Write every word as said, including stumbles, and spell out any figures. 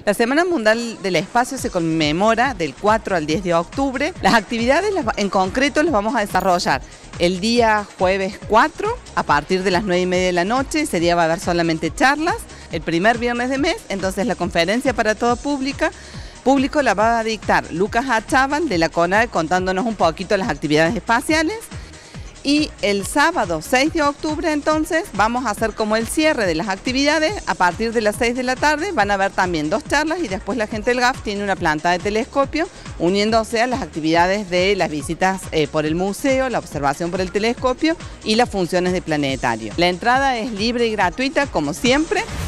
La Semana Mundial del Espacio se conmemora del cuatro al diez de octubre. Las actividades en concreto las vamos a desarrollar el día jueves cuatro a partir de las nueve y media de la noche. Ese día va a haber solamente charlas, el primer viernes de mes, entonces la conferencia para todo pública. Público la va a dictar Lucas Achaban de la CONADE contándonos un poquito las actividades espaciales. Y el sábado seis de octubre entonces vamos a hacer como el cierre de las actividades. A partir de las seis de la tarde van a haber también dos charlas y después la gente del G A F tiene una planta de telescopio uniéndose a las actividades de las visitas eh, por el museo, la observación por el telescopio y las funciones de planetario. La entrada es libre y gratuita como siempre.